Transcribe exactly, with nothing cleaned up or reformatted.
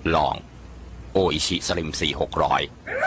ลองโออิชิสลิมสี่หกร้อย